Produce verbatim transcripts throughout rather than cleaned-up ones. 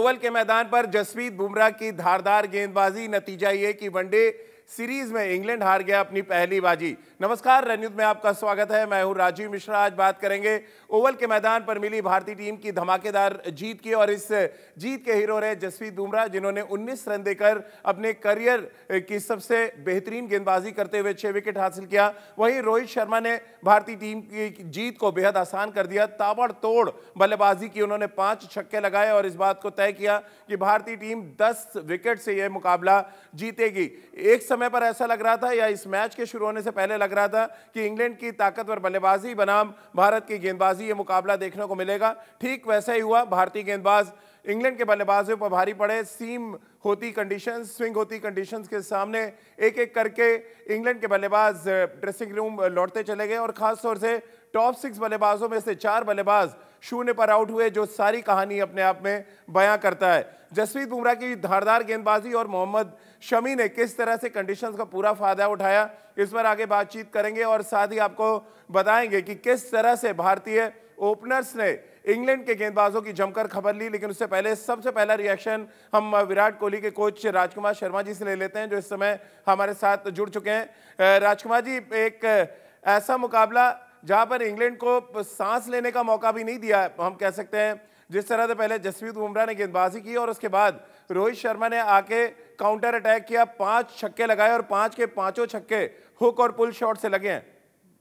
Oval के मैदान पर जसप्रीत बुमराह की धारदार गेंदबाजी, नतीजा ये कि वनडे सीरीज में इंग्लैंड हार गया अपनी पहली बाजी। नमस्कार, रन न्यूज़ में आपका स्वागत है। मैं हूं राजीव मिश्रा। आज बात करेंगे ओवल के मैदान पर मिली भारतीय टीम की धमाकेदार जीत की, और इस जीत के हीरो रहे जसप्रीत बुमराह, जिन्होंने उन्नीस रन देकर अपने करियर की सबसे बेहतरीन गेंदबाजी करते हुए छह विकेट हासिल किया। वहीं रोहित शर्मा ने भारतीय टीम की जीत को बेहद आसान कर दिया। ताबड़तोड़ बल्लेबाजी की उन्होंने, पांच छक्के लगाए और इस बात को तय किया कि भारतीय टीम दस विकेट से यह मुकाबला जीतेगी। एक समय पर ऐसा लग रहा था, या इस मैच के शुरू होने से पहले लग रहा था, कि इंग्लैंड की ताकतवर बल्लेबाजी बनाम भारत की गेंदबाजी ये मुकाबला देखने को मिलेगा। ठीक वैसा ही हुआ। भारतीय गेंदबाज इंग्लैंड के बल्लेबाजों पर भारी पड़े। सीम होती कंडीशंस, स्विंग होती कंडीशंस के सामने एक एक करके इंग्लैंड के बल्लेबाज ड्रेसिंग रूम लौटते चले गए, और खासतौर से टॉप सिक्स बल्लेबाजों में से चार बल्लेबाज शून्य पर आउट हुए, जो सारी कहानी अपने आप में बयां करता है। जसप्रीत बुमराह की धारदार गेंदबाजी और मोहम्मद शमी ने किस तरह से कंडीशंस का पूरा फायदा उठाया, इस पर आगे बातचीत करेंगे, और साथ ही आपको बताएंगे कि किस तरह से भारतीय ओपनर्स ने इंग्लैंड के गेंदबाजों की जमकर खबर ली। लेकिन उससे पहले सबसे पहला रिएक्शन हम विराट कोहली के कोच राजकुमार शर्मा जी से ले लेते हैं, जो इस समय हमारे साथ जुड़ चुके हैं। राजकुमार जी, एक ऐसा मुकाबला जहां पर इंग्लैंड को सांस लेने का मौका भी नहीं दिया, हम कह सकते हैं, जिस तरह से पहले जसप्रीत बुमराह ने गेंदबाजी की और उसके बाद रोहित शर्मा ने आके काउंटर अटैक किया, पांच छक्के लगाए और पांच के पांचों छक्के हुक और पुल शॉट से लगे हैं।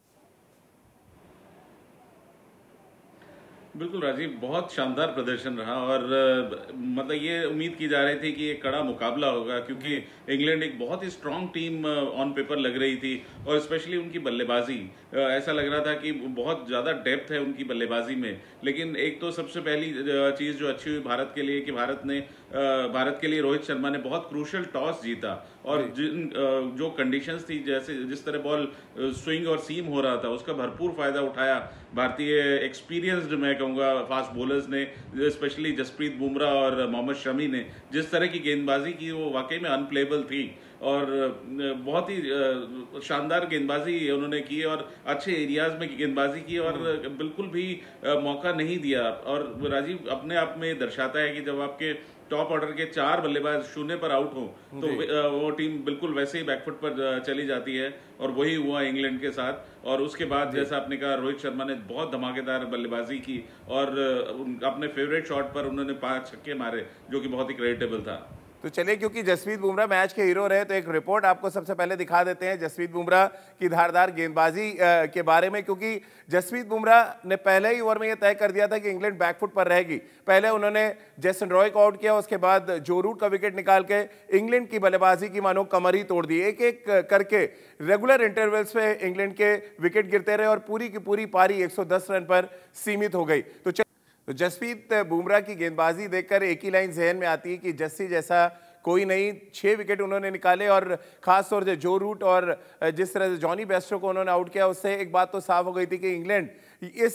बिल्कुल राजीव, बहुत शानदार प्रदर्शन रहा, और मतलब ये उम्मीद की जा रही थी कि ये कड़ा मुकाबला होगा, क्योंकि इंग्लैंड एक बहुत ही स्ट्रांग टीम ऑन पेपर लग रही थी, और स्पेशली उनकी बल्लेबाजी, ऐसा लग रहा था कि बहुत ज़्यादा डेप्थ है उनकी बल्लेबाजी में। लेकिन एक तो सबसे पहली चीज़ जो अच्छी हुई भारत के लिए कि भारत ने भारत के लिए रोहित शर्मा ने बहुत क्रूशल टॉस जीता, और जिन जो कंडीशंस थी, जैसे जिस तरह बॉल स्विंग और सीम हो रहा था, उसका भरपूर फायदा उठाया भारतीय एक्सपीरियंस्ड, मैं कहूँगा, फास्ट बॉलर्स ने, स्पेशली जसप्रीत बुमराह और मोहम्मद शमी ने जिस तरह की गेंदबाजी की, वो वाकई में अनप्लेबल थी, और बहुत ही शानदार गेंदबाजी उन्होंने की, और अच्छे एरियाज में गेंदबाजी की, और बिल्कुल भी मौका नहीं दिया। और राजीव अपने आप में दर्शाता है कि जब आपके टॉप ऑर्डर के चार बल्लेबाज शून्य पर आउट हो, तो वो टीम बिल्कुल वैसे ही बैकफुट पर चली जाती है, और वही हुआ इंग्लैंड के साथ। और उसके बाद जैसा आपने कहा, रोहित शर्मा ने बहुत धमाकेदार बल्लेबाजी की, और अपने फेवरेट शॉट पर उन्होंने पांच छक्के मारे, जो कि बहुत ही क्रेडिटेबल था। तो चलिए, क्योंकि जसप्रीत बुमराह मैच के हीरो रहे, तो एक रिपोर्ट आपको सबसे पहले दिखा देते हैं जसप्रीत बुमराह की धारदार गेंदबाजी के बारे में, क्योंकि जसप्रीत बुमराह ने पहले ही ओवर में यह तय कर दिया था कि इंग्लैंड बैकफुट पर रहेगी। पहले उन्होंने जेसन रॉय को आउट किया, उसके बाद जो रूट का विकेट निकाल के इंग्लैंड की बल्लेबाजी की मानो कमर ही तोड़ दी। एक एक करके रेगुलर इंटरवल्स पे इंग्लैंड के विकेट गिरते रहे, और पूरी की पूरी पारी एक सौ दस रन पर सीमित हो गई। तो तो जसप्रीत बुमराह की गेंदबाजी देखकर एक ही लाइन जहन में आती है कि जस्सी जैसा कोई नहीं। छह विकेट उन्होंने निकाले, और खास तौर से जो रूट और जिस तरह से जॉनी बेस्टो को उन्होंने आउट किया, उससे एक बात तो साफ हो गई थी कि इंग्लैंड इस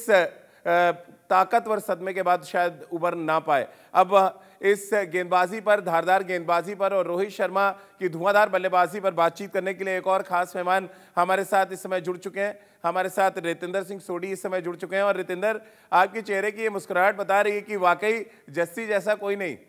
ताकतवर सदमे के बाद शायद उबर ना पाए। अब इस गेंदबाजी पर, धारदार गेंदबाजी पर और रोहित शर्मा की धुआंधार बल्लेबाजी पर बातचीत करने के लिए एक और खास मेहमान हमारे साथ इस समय जुड़ चुके हैं। हमारे साथ रितेंद्र सिंह सोडी इस समय जुड़ चुके हैं। और रितेंद्र, आपके चेहरे की ये मुस्कुराहट बता रही है कि वाकई जस्सी जैसा कोई नहीं।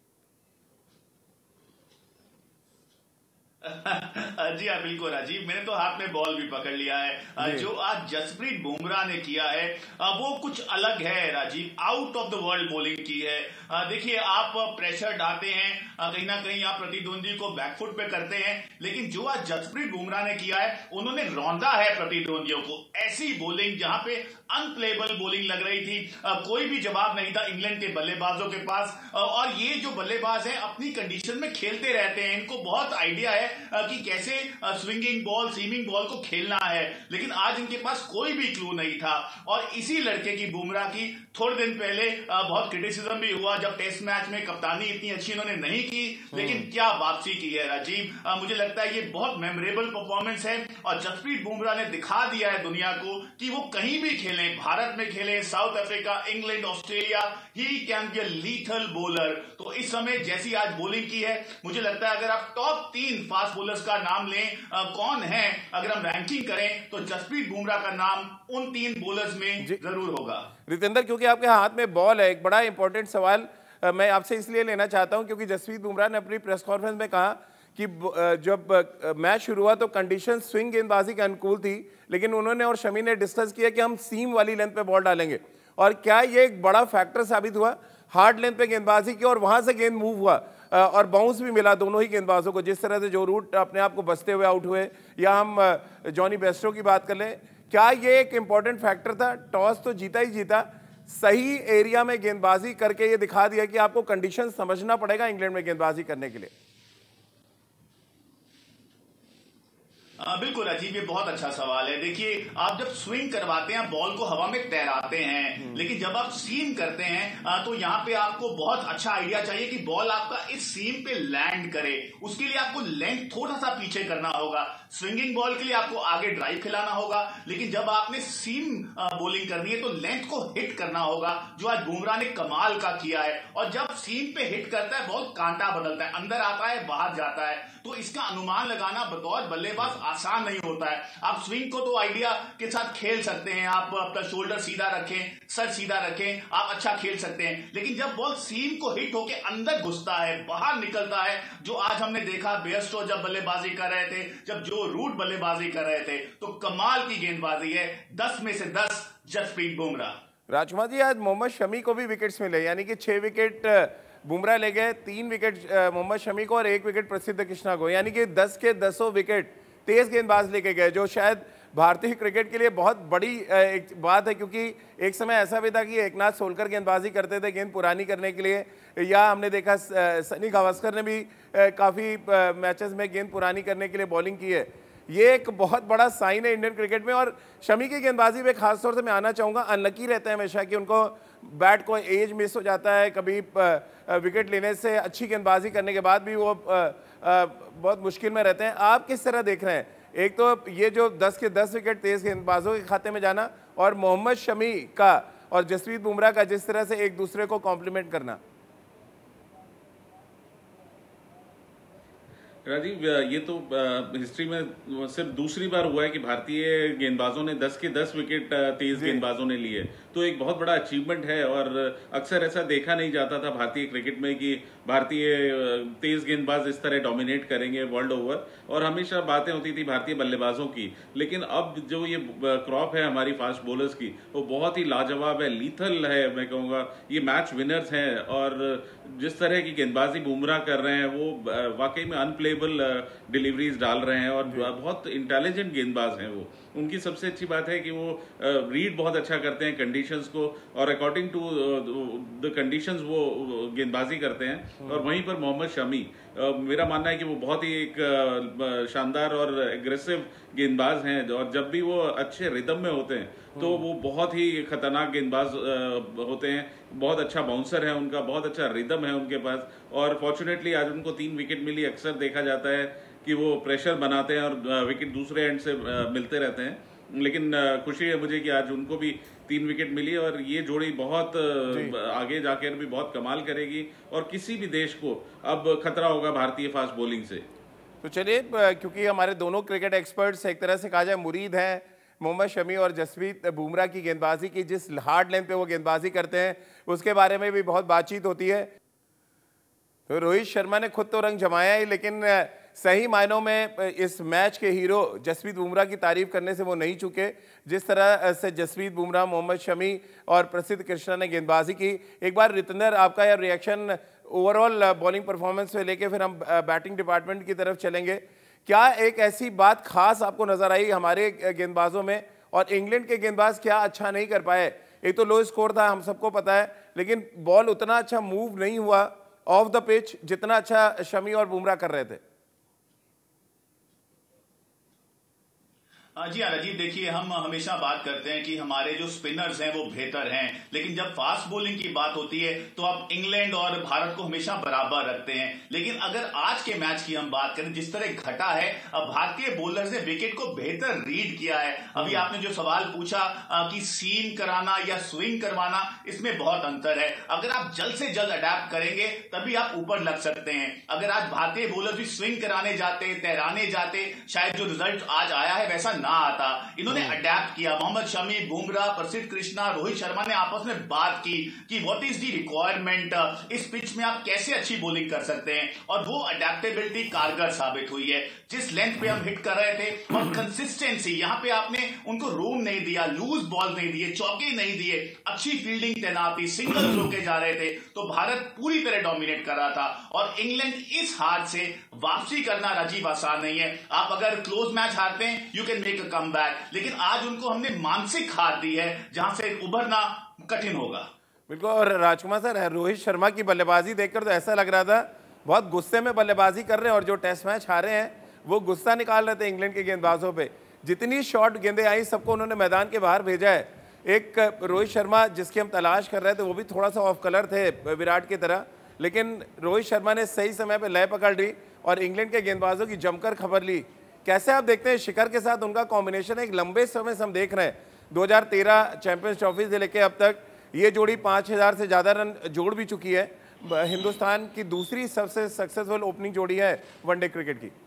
जी हाँ, बिल्कुल राजीव, मैंने तो हाथ में बॉल भी पकड़ लिया है। जो आज जसप्रीत बुमराह ने किया है वो कुछ अलग है Rajiv, out of the world bowling की है। देखिए, आप प्रेशर डालते हैं, कहीं ना कहीं आप प्रतिद्वंदी को बैकफुट पे करते हैं, लेकिन जो आज जसप्रीत बुमराह ने किया है, उन्होंने रौंदा है प्रतिद्वंदियों को। ऐसी बॉलिंग जहां पे अनप्लेबल बॉलिंग लग रही थी, कोई भी जवाब नहीं था इंग्लैंड के बल्लेबाजों के पास। और ये जो बल्लेबाज हैं अपनी कंडीशन में खेलते रहते हैं, इनको बहुत आइडिया है कि कैसे स्विंगिंग बॉल, सीमिंग बॉल को खेलना है, लेकिन आज इनके पास कोई भी क्लू नहीं था। और इसी लड़के की, बुमराह की, थोड़े दिन पहले बहुत क्रिटिसिज्म भी हुआ जब टेस्ट मैच में कप्तानी इतनी अच्छी इन्होंने नहीं की, लेकिन क्या वापसी की है राजीव। मुझे लगता है ये बहुत मेमोरेबल परफॉर्मेंस है, और जसप्रीत बुमराह ने दिखा दिया है दुनिया को कि वो कहीं भी खेलें, भारत में खेलें, South Africa, England, Australia, he can be a lethal bowler. तो इस समय जैसी आज बॉलिंग की है, मुझे लगता है अगर आप टॉप तीन फास्ट बॉलर्स का नाम लें, आ, कौन है, अगर हम रैंकिंग करें तो जसप्रीत बुमराह का नाम उन तीन बॉलर्स में जरूर होगा। रितेंद्र, क्योंकि आपके हाथ में बॉल है, एक बड़ा इंपॉर्टेंट सवाल मैं आपसे इसलिए लेना चाहता हूं क्योंकि जसप्रीत बुमराह ने अपनी प्रेस कॉन्फ्रेंस में कहा कि जब मैच शुरू हुआ तो कंडीशन स्विंग गेंदबाजी के अनुकूल थी, लेकिन उन्होंने और शमी ने डिस्कस किया कि हम सीम वाली लेंथ पे बॉल डालेंगे। और क्या ये एक बड़ा फैक्टर साबित हुआ हार्ड लेंथ पे गेंदबाजी की, और वहां से गेंद मूव हुआ और बाउंस भी मिला दोनों ही गेंदबाजों को, जिस तरह से जो रूट अपने आप को बचते हुए आउट हुए, या हम जॉनी बेस्टो की बात कर लें, क्या ये एक इंपॉर्टेंट फैक्टर था? टॉस तो जीता ही जीता, सही एरिया में गेंदबाजी करके ये दिखा दिया कि आपको कंडीशन समझना पड़ेगा इंग्लैंड में गेंदबाजी करने के लिए। आ, बिल्कुल अजीब, ये बहुत अच्छा सवाल है। देखिए, आप जब स्विंग करवाते हैं बॉल को हवा में तैराते हैं, लेकिन जब आप सीम करते हैं आ, तो यहाँ पे आपको बहुत अच्छा आइडिया चाहिए कि बॉल आपका इस सीम पे लैंड करे। उसके लिए आपको लेंथ थोड़ा सा पीछे करना होगा। स्विंगिंग बॉल के लिए आपको आगे ड्राइव खिलाना होगा, लेकिन जब आपने सीम बॉलिंग करनी है तो लेंथ को हिट करना होगा, जो आज बुमराह ने कमाल का किया है। और जब सीम पे हिट करता है बॉल कांटा बदलता है, अंदर आता है बाहर जाता है, तो इसका अनुमान लगाना बतौर बल्लेबाज आसान नहीं होता है। आप स्विंग को तो आइडिया के साथ खेल सकते हैं, आप अपना शोल्डर सीधा रखें, सर सीधा रखें, आप अच्छा खेल सकते हैं, लेकिन जब बॉल सीम को हिट होके अंदर घुसता है, बाहर निकलता है, जो आज हमने देखा बेयरस्टो जब बल्लेबाजी कर रहे थे, जब जो रूट बल्लेबाजी कर रहे थे, तो कमाल की गेंदबाजी है। दस में से दस जसप्रीत बुमराह। राजकुमार जी, आज मोहम्मद शमी को भी विकेट्स मिले, यानी कि छह विकेट बुमराह ले गए, तीन विकेट मोहम्मद शमी को और एक विकेट प्रसिद्ध कृष्णा को, यानी कि दस के दसों विकेट तेज गेंदबाज लेके गए, जो शायद भारतीय क्रिकेट के लिए बहुत बड़ी एक बात है, क्योंकि एक समय ऐसा भी था कि एकनाथ सोलकर गेंदबाजी करते थे गेंद पुरानी करने के लिए, या हमने देखा सनी गावस्कर ने भी काफ़ी मैचेस में गेंद पुरानी करने के लिए बॉलिंग की है। ये एक बहुत बड़ा साइन है इंडियन क्रिकेट में। और शमी की गेंदबाजी में खासतौर से मैं आना चाहूँगा, अनलकी रहते हैं हमेशा कि उनको बैट को एज मिस हो जाता है, कभी विकेट लेने से अच्छी गेंदबाजी करने के बाद भी वो बहुत मुश्किल में रहते हैं। आप किस तरह देख रहे हैं, एक तो ये जो दस के दस विकेट तेज गेंदबाजों के खाते में जाना, और मोहम्मद शमी का और जसप्रीत बुमराह का जिस तरह से एक दूसरे को कॉम्प्लीमेंट करना? राजीव, ये तो हिस्ट्री में सिर्फ दूसरी बार हुआ है कि भारतीय गेंदबाजों ने दस के दस विकेट तेज गेंदबाजों ने लिए, तो एक बहुत बड़ा अचीवमेंट है। और अक्सर ऐसा देखा नहीं जाता था भारतीय क्रिकेट में कि भारतीय तेज गेंदबाज इस तरह डोमिनेट करेंगे वर्ल्ड ओवर, और हमेशा बातें होती थी भारतीय बल्लेबाजों की। लेकिन अब जो ये क्रॉप है हमारी फास्ट बॉलर्स की, वो बहुत ही लाजवाब है, लीथल है, मैं कहूँगा ये मैच विनर्स हैं। और जिस तरह की गेंदबाजी बुमराह कर रहे हैं वो वाकई में अनप्ले डिलीवरीज डाल रहे हैं, और बहुत इंटेलिजेंट गेंदबाज हैं वो। उनकी सबसे अच्छी बात है कि वो रीड बहुत अच्छा करते हैं कंडीशंस को, और अकॉर्डिंग टू द कंडीशंस वो गेंदबाजी करते हैं। और वहीं पर मोहम्मद शमी, मेरा मानना है कि वो बहुत ही एक शानदार और एग्रेसिव गेंदबाज हैं, और जब भी वो अच्छे रिदम में होते हैं तो वो बहुत ही खतरनाक गेंदबाज होते हैं। बहुत अच्छा बाउंसर है उनका, बहुत अच्छा रिदम है उनके पास, और फॉर्चुनेटली आज उनको तीन विकेट मिली। अक्सर देखा जाता है कि वो प्रेशर बनाते हैं और विकेट दूसरे एंड से मिलते रहते हैं, लेकिन खुशी है मुझे कि आज उनको भी तीन विकेट मिली, और ये जोड़ी बहुत आगे जाकर भी बहुत कमाल करेगी, और किसी भी देश को अब खतरा होगा भारतीय फास्ट बॉलिंग से। तो चलिए, क्योंकि हमारे दोनों क्रिकेट एक्सपर्ट्स एक तरह से कहा जाए मुरीद हैं मोहम्मद शमी और जसप्रीत बुमराह की गेंदबाजी की, जिस हार्ड लेंथ पे वो गेंदबाजी करते हैं उसके बारे में भी बहुत बातचीत होती है। तो रोहित शर्मा ने खुद तो रंग जमाया ही, लेकिन सही मायनों में इस मैच के हीरो जसप्रीत बुमराह की तारीफ करने से वो नहीं चुके। जिस तरह से जसप्रीत बुमराह, मोहम्मद शमी और प्रसिद्ध कृष्णा ने गेंदबाजी की, एक बार रितंदर आपका यह रिएक्शन ओवरऑल बॉलिंग परफॉर्मेंस में लेके फिर हम बैटिंग डिपार्टमेंट की तरफ चलेंगे। क्या एक ऐसी बात खास आपको नजर आई हमारे गेंदबाजों में, और इंग्लैंड के गेंदबाज क्या अच्छा नहीं कर पाए? एक तो लो स्कोर था, हम सबको पता है, लेकिन बॉल उतना अच्छा मूव नहीं हुआ ऑफ द पिच जितना अच्छा शमी और बुमराह कर रहे थे। जी हाँ राजीव, देखिए हम हमेशा बात करते हैं कि हमारे जो स्पिनर्स हैं वो बेहतर हैं, लेकिन जब फास्ट बॉलिंग की बात होती है तो आप इंग्लैंड और भारत को हमेशा बराबर रखते हैं। लेकिन अगर आज के मैच की हम बात करें, जिस तरह घटा है, अब भारतीय बॉलर्स ने विकेट को बेहतर रीड किया है। अभी आपने जो सवाल पूछा कि सीम कराना या स्विंग करवाना, इसमें बहुत अंतर है। अगर आप जल्द से जल्द अडेप्ट करेंगे तभी आप ऊपर लग सकते हैं। अगर आज भारतीय बॉलर भी स्विंग कराने जाते, तैराने जाते, शायद जो रिजल्ट आज आया है वैसा ना आता, इन्होंने अडेप्ट किया। मोहम्मद शमी, बुमराह, प्रसिद्ध कृष्णा, रोहित शर्मा ने आपस में बात की कि व्हाट इज दी रिक्वायरमेंट, इस पिच में आप कैसे अच्छी बॉलिंग कर सकते हैं, और वो अडेप्टेबिलिटी कारगर साबित हुई है। जिस लेंथ पे हम हिट कर रहे थे और कंसिस्टेंसी, यहां पे आपने उनको रूम नहीं दिया, लूज बॉल नहीं दिए, चौके नहीं दिए, अच्छी फील्डिंग तैनात थी, सिंगल रोके जा रहे थे, तो भारत पूरी तरह डोमिनेट कर रहा था। और इंग्लैंड इस हार से वापसी करना राजीव आसान नहीं है। आप अगर क्लोज मैच हारते हैं you can make a comeback, लेकिन आज उनको हमने मानसिक हार दी है जहां से उभरना कठिन होगा। बिल्कुल। और राजकुमार सर, रोहित शर्मा की बल्लेबाजी देखकर तो ऐसा लग रहा था बहुत गुस्से में बल्लेबाजी कर रहे हैं, और जो टेस्ट मैच हारे हैं वो गुस्सा निकाल रहे थे इंग्लैंड के गेंदबाजों पे। जितनी शॉर्ट गेंदें आई सबको उन्होंने मैदान के बाहर भेजा है। एक रोहित शर्मा जिसकी हम तलाश कर रहे थे वो भी थोड़ा सा ऑफ कलर थे विराट की तरह, लेकिन रोहित शर्मा ने सही समय पे लय पकड़ ली और इंग्लैंड के गेंदबाजों की जमकर खबर ली। कैसे आप देखते हैं शिखर के साथ उनका कॉम्बिनेशन? एक लंबे समय से हम देख रहे हैं, दो हज़ार तेरह चैंपियंस ट्रॉफी से लेकर अब तक ये जोड़ी पाँच हज़ार से ज़्यादा रन जोड़ भी चुकी है। हिंदुस्तान की दूसरी सबसे सक्सेसफुल ओपनिंग जोड़ी है वनडे क्रिकेट की।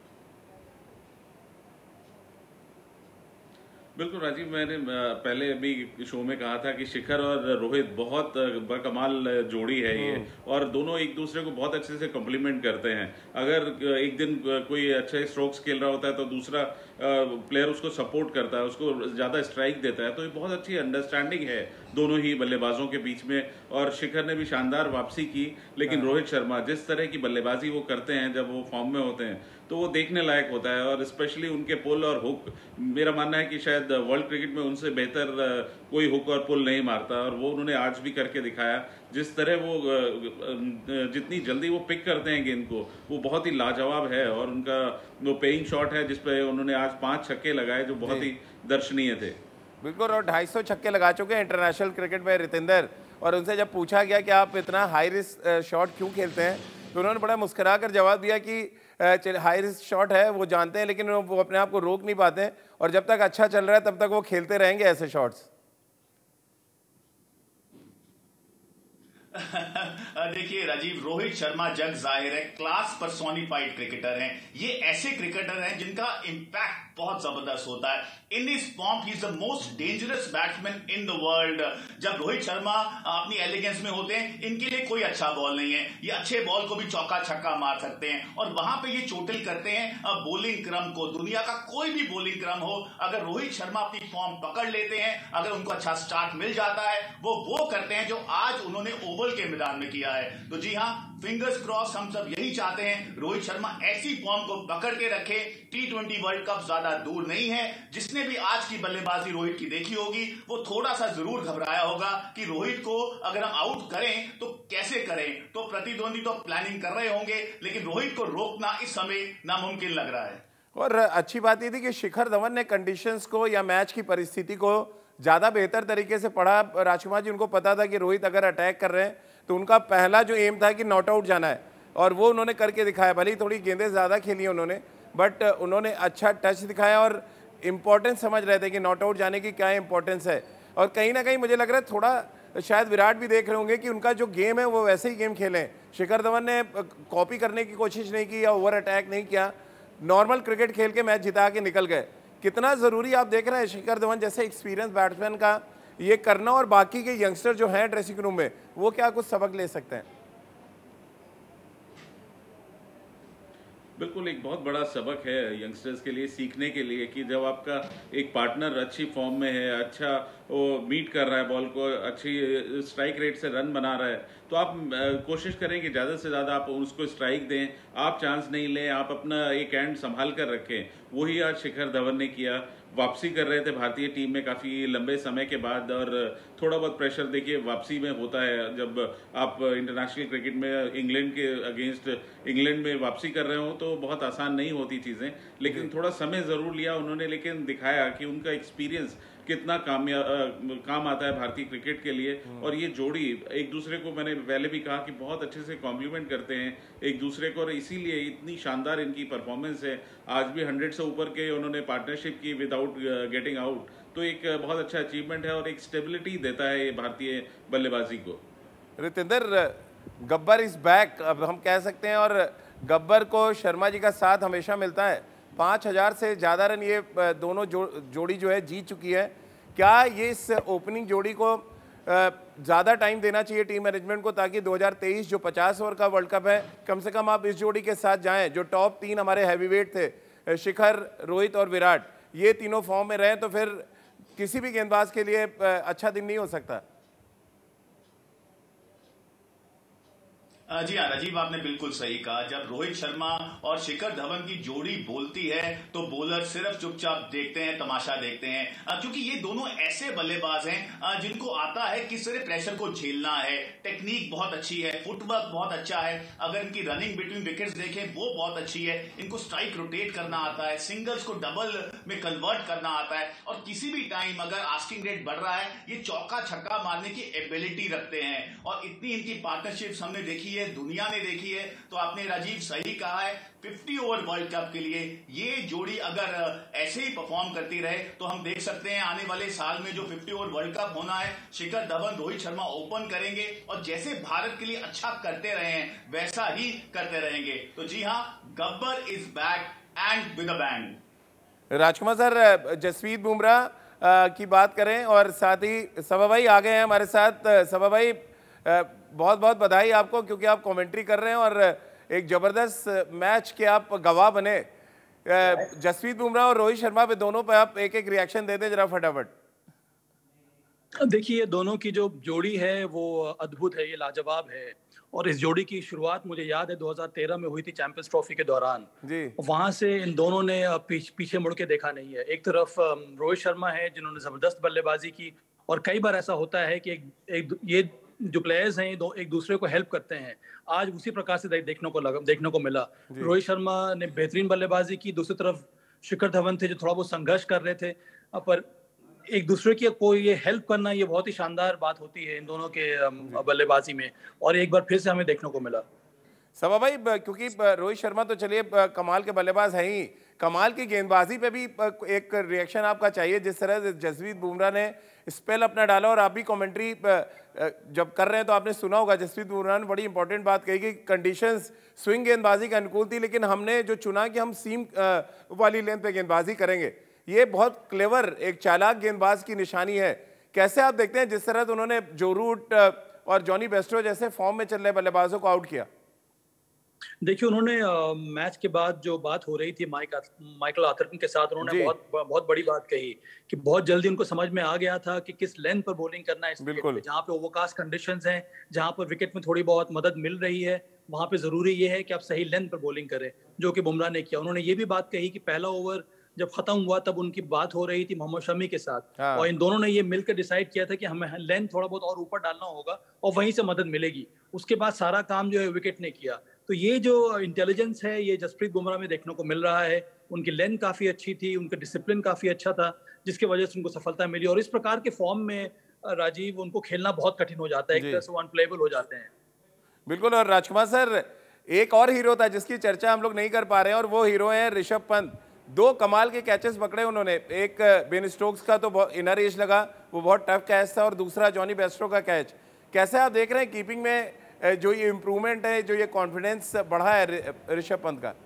बिल्कुल राजीव, मैंने पहले अभी शो में कहा था कि शिखर और रोहित बहुत बकमाल जोड़ी है ये, और दोनों एक दूसरे को बहुत अच्छे से कॉम्प्लीमेंट करते हैं। अगर एक दिन कोई अच्छे स्ट्रोक्स खेल रहा होता है तो दूसरा प्लेयर उसको सपोर्ट करता है, उसको ज़्यादा स्ट्राइक देता है, तो ये बहुत अच्छी अंडरस्टैंडिंग है दोनों ही बल्लेबाजों के बीच में। और शिखर ने भी शानदार वापसी की, लेकिन रोहित शर्मा जिस तरह की बल्लेबाजी वो करते हैं जब वो फॉर्म में होते हैं तो वो देखने लायक होता है। और स्पेशली उनके पुल और हुक, मेरा मानना है कि शायद वर्ल्ड क्रिकेट में उनसे बेहतर कोई हुक और पुल नहीं मारता, और वो उन्होंने आज भी करके दिखाया। जिस तरह वो जितनी जल्दी वो पिक करते हैं गेंद को, वो बहुत ही लाजवाब है। और उनका वो पेइंग शॉट है जिसपे उन्होंने आज पांच छक्के लगाए जो बहुत ही दर्शनीय थे। बिल्कुल। और ढाई सौ छक्के लगा चुके हैं इंटरनेशनल क्रिकेट में रितेंद्र। और उनसे जब पूछा गया कि आप इतना हाई रिस्क शॉट क्यों खेलते हैं, तो उन्होंने बड़ा मुस्कुरा कर जवाब दिया कि हाई रिस्क शॉट है वो जानते हैं, लेकिन वो अपने आप को रोक नहीं पाते हैं, और जब तक अच्छा चल रहा है तब तक वो खेलते रहेंगे ऐसे शॉट्स। देखिए राजीव, रोहित शर्मा जग जाहिर है क्लास पर्सोनिफाइड क्रिकेटर हैं। ये ऐसे क्रिकेटर हैं जिनका इंपैक्ट बहुत जबरदस्त होता है। In this form he is the most dangerous batsman in the world. जब रोहित शर्मा अपनी एलिगेंस में होते हैं, इनके लिए कोई अच्छा बॉल नहीं है, ये अच्छे बॉल को भी चौका छक्का मार सकते हैं, और वहां पे ये चोटिल करते हैं बॉलिंग क्रम को। दुनिया का कोई भी बॉलिंग क्रम हो, अगर रोहित शर्मा अपनी फॉर्म पकड़ लेते हैं, अगर उनको अच्छा स्टार्ट मिल जाता है, वो वो करते हैं जो आज उन्होंने ओवल के मैदान में किया है। तो जी हाँ, फिंगर्स क्रॉस, हम सब यही चाहते हैं रोहित शर्मा ऐसी फॉर्म को पकड़ के रखे। टी ट्वेंटी वर्ल्ड कप ज्यादा दूर नहीं है। जिसने भी आज की बल्लेबाजी रोहित की देखी होगी वो थोड़ा सा जरूर घबराया होगा कि रोहित को अगर हम आउट करें तो कैसे करें। तो प्रतिद्वंदी तो प्लानिंग कर रहे होंगे, लेकिन रोहित को रोकना इस समय नामुमकिन लग रहा है। और अच्छी बात यह थी कि शिखर धवन ने कंडीशंस को या मैच की परिस्थिति को ज्यादा बेहतर तरीके से पढ़ा। राजकुमार जी, उनको पता था कि रोहित अगर अटैक कर रहे हैं तो उनका पहला जो एम था कि नॉट आउट जाना है, और वो उन्होंने करके दिखाया। भले ही थोड़ी गेंदें ज़्यादा खेली उन्होंने, बट उन्होंने अच्छा टच दिखाया और इम्पोर्टेंस समझ रहे थे कि नॉट आउट जाने की क्या इंपॉर्टेंस है। और कहीं ना कहीं मुझे लग रहा है थोड़ा शायद विराट भी देख रहे होंगे कि उनका जो गेम है वो वैसे ही गेम खेलें। शिखर धवन ने कॉपी करने की कोशिश नहीं की या ओवर अटैक नहीं किया, नॉर्मल क्रिकेट खेल के मैच जिता के निकल गए। कितना ज़रूरी आप देख रहे हैं शिखर धवन जैसे एक्सपीरियंस बैट्समैन का ये करना, और बाकी के यंगस्टर जो हैं ड्रेसिंग रूम में वो क्या कुछ सबक ले सकते हैं? बिल्कुल, एक बहुत बड़ा सबक है यंगस्टर्स के लिए, सीखने के लिए, कि जब आपका एक पार्टनर अच्छी फॉर्म में है, अच्छा वो मीट कर रहा है बॉल को, अच्छी स्ट्राइक रेट से रन बना रहा है, तो आप कोशिश करें कि ज़्यादा से ज़्यादा आप उसको स्ट्राइक दें, आप चांस नहीं लें, आप अपना एक एंड संभाल कर रखें। वही आज शिखर धवन ने किया। वापसी कर रहे थे भारतीय टीम में काफ़ी लंबे समय के बाद, और थोड़ा बहुत प्रेशर देखिए वापसी में होता है जब आप इंटरनेशनल क्रिकेट में इंग्लैंड के अगेंस्ट इंग्लैंड में वापसी कर रहे हो, तो बहुत आसान नहीं होती चीज़ें। लेकिन थोड़ा समय ज़रूर लिया उन्होंने, लेकिन दिखाया कि उनका एक्सपीरियंस कितना कामया काम आता है भारतीय क्रिकेट के लिए। और ये जोड़ी एक दूसरे को, मैंने पहले भी कहा कि बहुत अच्छे से कॉम्प्लीमेंट करते हैं एक दूसरे को, और इसीलिए इतनी शानदार इनकी परफॉर्मेंस है। आज भी हंड्रेड से ऊपर के उन्होंने पार्टनरशिप की विदाउट गेटिंग आउट, तो एक बहुत अच्छा अचीवमेंट है और एक स्टेबिलिटी देता है ये भारतीय बल्लेबाजी को। रितेंद्र, गब्बर इज बैक अब हम कह सकते हैं, और गब्बर को शर्मा जी का साथ हमेशा मिलता है। पाँच हज़ार से ज़्यादा रन ये दोनों जो, जोड़ी जो है जीत चुकी है। क्या ये इस ओपनिंग जोड़ी को ज़्यादा टाइम देना चाहिए टीम मैनेजमेंट को, ताकि दो हज़ार तेईस जो पचास ओवर का वर्ल्ड कप है, कम से कम आप इस जोड़ी के साथ जाएं, जो टॉप तीन हमारे हैवीवेट थे, शिखर, रोहित और विराट, ये तीनों फॉर्म में रहें, तो फिर किसी भी गेंदबाज के लिए अच्छा दिन नहीं हो सकता। जी हाँ राजीव, आपने बिल्कुल सही कहा। जब रोहित शर्मा और शिखर धवन की जोड़ी बोलती है तो बॉलर सिर्फ चुपचाप देखते हैं, तमाशा देखते हैं, क्योंकि ये दोनों ऐसे बल्लेबाज हैं जिनको आता है किस तरह प्रेशर को झेलना है। टेक्निक बहुत अच्छी है, फुटवर्क बहुत अच्छा है, अगर इनकी रनिंग बिटवीन विकेट्स देखें वो बहुत अच्छी है। इनको स्ट्राइक रोटेट करना आता है, सिंगल्स को डबल में कन्वर्ट करना आता है, और किसी भी टाइम अगर आस्किंग रेट बढ़ रहा है ये चौका छक्का मारने की एबिलिटी रखते हैं। और इतनी इनकी पार्टनरशिप्स हमने देखी है, दुनिया ने देखी है। तो आपने राजीव सही कहा है, पचास ओवर वर्ल्ड कप के लिए ये जोड़ी अगर ऐसे ही परफॉर्म करती रहे तो हम देख सकते हैं आने वाले साल में जो पचास ओवर वर्ल्ड कप होना है, शिखर धवन, रोहित शर्मा ओपन करेंगे, और जैसे भारत के लिए अच्छा करते रहे हैं वैसा ही करते रहेंगे। तो जी हाँ, Gabbar is back and with a bang. Rajkumar sir, Jasprit Bumrah की बात करें और साथ ही सबा भाई आ गए हैं हमारे साथ। सबा भाई, बहुत बहुत बधाई आपको, क्योंकि आप कमेंट्री कर रहे हैं और एक ज़बरदस्त मैच के आप गवाह बने। जसप्रीत बुमराह और रोहित शर्मा पे दोनों पे आप एक एक रिएक्शन दे दें जरा फटाफट। देखिए, दोनों की जो जोड़ी है वो अद्भुत है, ये लाजवाब है। और इस जोड़ी की शुरुआत मुझे याद है दो हज़ार तेरह में हुई थी चैंपियंस ट्रॉफी के दौरान जी। वहां से इन दोनों ने पीछ, पीछे मुड़ के देखा नहीं है। एक तरफ रोहित शर्मा है जिन्होंने जबरदस्त बल्लेबाजी की, और कई बार ऐसा होता है कि एक, एक ये जो प्लेयर्स हैं दो एक दूसरे को हेल्प करते हैं। आज उसी प्रकार से देखने को लगा देखने को मिला। रोहित शर्मा ने बेहतरीन बल्लेबाजी की, दूसरी तरफ शिखर धवन थे जो थोड़ा बहुत संघर्ष कर रहे थे, पर एक दूसरे की को ये हेल्प करना ये बहुत ही शानदार बात होती है इन दोनों के बल्लेबाजी में, और एक बार फिर से हमें देखने को मिला। सबा भाई, क्योंकि रोहित शर्मा तो चलिए कमाल के बल्लेबाज हैं ही, कमाल की गेंदबाजी पे भी एक रिएक्शन आपका चाहिए। जिस तरह से जसप्रीत बुमराह ने स्पेल अपना डाला, और आप भी कमेंट्री जब कर रहे हैं तो आपने सुना होगा जसप्रीत बुमराह ने बड़ी इंपॉर्टेंट बात कही कि कंडीशंस स्विंग गेंदबाजी के अनुकूल थी, लेकिन हमने जो चुना कि हम सीम वाली लेंथ पे गेंदबाजी करेंगे, ये बहुत क्लेवर, एक चालाक गेंदबाज की निशानी है। कैसे आप देखते हैं जिस तरह से उन्होंने जो रूट और जॉनी बेस्टो जैसे फॉर्म में चल रहे बल्लेबाजों को आउट किया? देखिए, उन्होंने मैच के बाद जो बात हो रही थी माइक माइकल आर्थरटन के साथ, उन्होंने बहुत बहुत बड़ी बात कही कि बहुत जल्दी उनको समझ में आ गया था कि किस लेंथ पर बॉलिंग करना है इस विकेट पे, जहां पे ओवरकास्ट कंडीशंस हैं, जहां पर विकेट में थोड़ी बहुत मदद मिल रही है, वहां पे जरूरी ये है कि आप सही लेंथ पर बॉलिंग करें, जो कि बुमराह ने किया। उन्होंने ये भी बात कही कि पहला ओवर जब खत्म हुआ तब उनकी बात हो रही थी मोहम्मद शमी के साथ, और इन दोनों ने ये मिलकर डिसाइड किया था कि हमें लेंथ थोड़ा बहुत और ऊपर डालना होगा और वहीं से मदद मिलेगी। उसके बाद सारा काम जो है विकेट ने किया। तो ये जो इंटेलिजेंस है ये जसप्रीत बुमराह में देखने को मिल रहा है। उनकी लेंथ काफी अच्छी थी, उनका डिसिप्लिन काफी अच्छा था, जिसकी वजह से उनको सफलता मिली। और इस प्रकार के फॉर्म में राजीव उनको खेलना बहुत कठिन हो जाता है, एक तरह से अनप्लेएबल हो जाते हैं। बिल्कुल। और राजकुमार सर, एक और हीरो था जिसकी चर्चा हम लोग नहीं कर पा रहे हैं, और वो हीरो है ऋषभ पंत। दो कमाल के कैचेस पकड़े उन्होंने, एक बेन स्टोक्स का तो इनर एज लगा, वो बहुत टफ कैच था, और दूसरा जॉनी बेस्टो का कैच। कैसे आप देख रहे हैं कीपिंग में जो ये इम्प्रूवमेंट है, जो ये कॉन्फिडेंस बढ़ा है ऋषभ पंत का?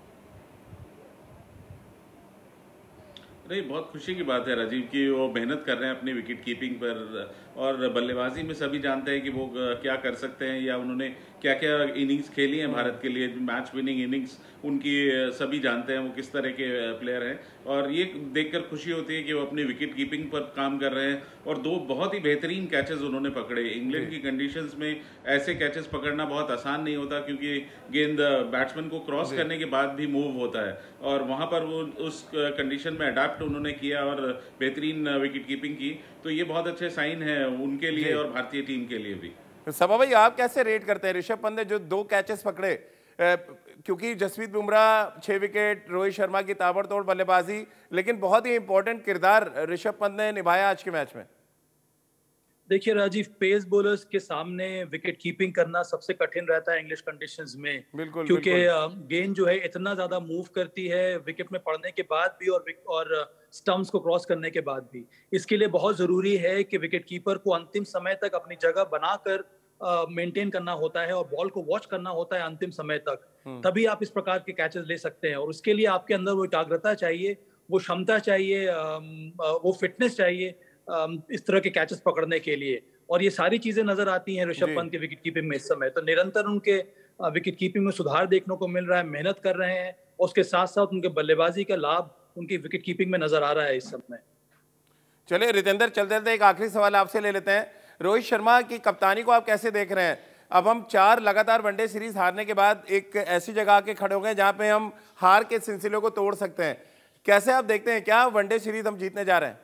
नहीं, बहुत खुशी की बात है राजीव कि वो मेहनत कर रहे हैं अपनी विकेट कीपिंग पर, और बल्लेबाजी में सभी जानते हैं कि वो क्या कर सकते हैं, या उन्होंने क्या क्या इनिंग्स खेली हैं भारत के लिए, मैच विनिंग इनिंग्स उनकी सभी जानते हैं वो किस तरह के प्लेयर हैं। और ये देखकर खुशी होती है कि वो अपनी विकेट कीपिंग पर काम कर रहे हैं, और दो बहुत ही बेहतरीन कैचेस उन्होंने पकड़े। इंग्लैंड की कंडीशंस में ऐसे कैचेस पकड़ना बहुत आसान नहीं होता, क्योंकि गेंद बैट्समैन को क्रॉस करने के बाद भी मूव होता है, और वहां पर वो उस कंडीशन में अडेप्ट उन्होंने किया और बेहतरीन विकेट कीपिंग की। तो ये बहुत अच्छे साइन है उनके लिए और भारतीय टीम के लिए भी। सबा भाई, आप कैसे रेट करते हैं ऋषभ पंत ने जो दो कैचेस पकड़े? क्योंकि जसप्रीत बुमराह छह विकेट, रोहित शर्मा की ताबड़तोड़ बल्लेबाजी, लेकिन बहुत ही इंपॉर्टेंट किरदार ऋषभ पंत ने निभाया आज के मैच में। देखिए राजीव, पेस बॉलर्स के सामने विकेट कीपिंग करना सबसे कठिन रहता है इंग्लिश कंडीशंस में, बिल्कुल, क्योंकि गेंद जो है इतना ज्यादा मूव करती है विकेट में पड़ने के बाद भी और और स्टंप्स को क्रॉस करने के बाद भी। इसके लिए बहुत जरूरी है कि विकेट कीपर को अंतिम समय तक अपनी जगह बनाकर मेंटेन करना होता है और बॉल को वॉच करना होता है अंतिम समय तक, तभी आप इस प्रकार के कैचेस ले सकते हैं। और उसके लिए आपके अंदर वो एकाग्रता चाहिए, वो क्षमता चाहिए, वो फिटनेस चाहिए इस तरह के कैचेस पकड़ने के लिए। और ये सारी चीजें नजर आती हैं ऋषभ पंत के विकेट कीपिंग में इस समय। तो निरंतर उनके विकेट कीपिंग में सुधार देखने को मिल रहा है, मेहनत कर रहे हैं, और उसके साथ साथ उनके बल्लेबाजी का लाभ उनकी विकेट कीपिंग में नजर आ रहा है इस समय। चलिए रितेंद्र, चलते चलते एक आखिरी सवाल आपसे ले लेते हैं। रोहित शर्मा की कप्तानी को आप कैसे देख रहे हैं? अब हम चार लगातार वनडे सीरीज हारने के बाद एक ऐसी जगह आके खड़े हो गए जहां पे हम हार के सिलसिले को तोड़ सकते हैं। कैसे आप देखते हैं, क्या वनडे सीरीज हम जीतने जा रहे हैं?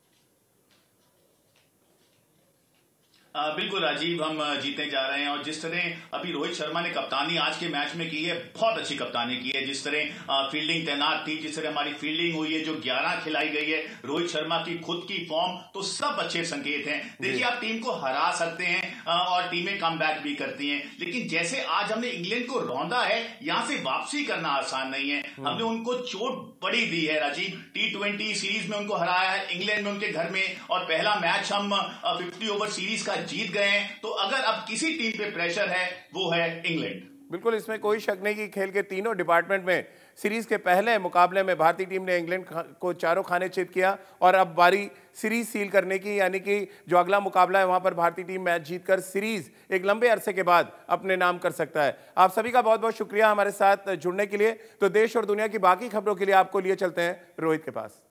आ, बिल्कुल राजीव, हम जीतने जा रहे हैं। और जिस तरह अभी रोहित शर्मा ने कप्तानी आज के मैच में की है, बहुत अच्छी कप्तानी की है। जिस तरह फील्डिंग तैनात थी, जिस तरह हमारी फील्डिंग हुई है, जो ग्यारह खिलाई गई है, रोहित शर्मा की खुद की फॉर्म, तो सब अच्छे संकेत हैं। देखिए, आप टीम को हरा सकते हैं और टीमें कम बैक भी करती हैं, लेकिन जैसे आज हमने इंग्लैंड को रौंदा है, यहां से वापसी करना आसान नहीं है। हमने उनको चोट बड़ी दी है राजीव, टी ट्वेंटी सीरीज में उनको हराया है, इंग्लैंड में उनके घर में, और पहला मैच हम फिफ्टी ओवर सीरीज का जीत गए हैं। तो अगर अब किसी टीम पे प्रेशर है, वो है इंग्लैंड। बिल्कुल, इसमें कोई शक नहीं कि खेल के तीनों डिपार्टमेंट में सीरीज के पहले मुकाबले में भारतीय टीम ने इंग्लैंड को चारों खाने चित किया, और अब बारी सीरीज सील करने की, यानी कि जो अगला मुकाबला है वहां पर भारतीय टीम मैच जीतकर सीरीज एक लंबे अरसे के बाद अपने नाम कर सकता है। आप सभी का बहुत बहुत शुक्रिया हमारे साथ जुड़ने के लिए। तो देश और दुनिया की बाकी खबरों के लिए आपको लिए चलते हैं रोहित के पास।